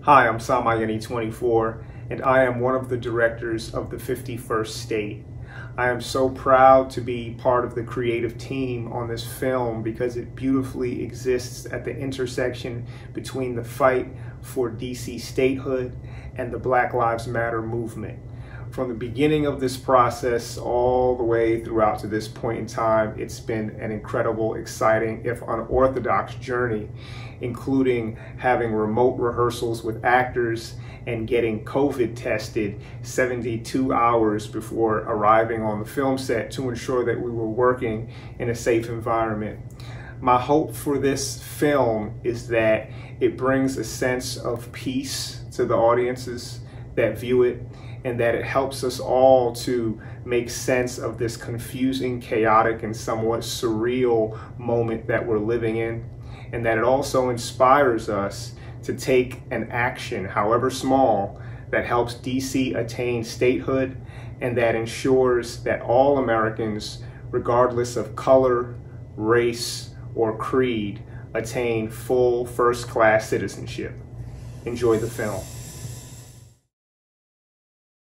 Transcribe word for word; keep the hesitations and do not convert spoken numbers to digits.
Hi, I'm Psalmayene twenty-four, and I am one of the directors of the fifty-first State. I am so proud to be part of the creative team on this film because it beautifully exists at the intersection between the fight for D C statehood and the Black Lives Matter movement. From the beginning of this process all the way throughout to this point in time, it's been an incredible, exciting, if unorthodox journey, including having remote rehearsals with actors and getting COVID tested seventy-two hours before arriving on the film set to ensure that we were working in a safe environment. My hope for this film is that it brings a sense of peace to the audiences that view it, and that it helps us all to make sense of this confusing, chaotic, and somewhat surreal moment that we're living in, and that it also inspires us to take an action, however small, that helps D C attain statehood and that ensures that all Americans, regardless of color, race, or creed, attain full first-class citizenship. Enjoy the film.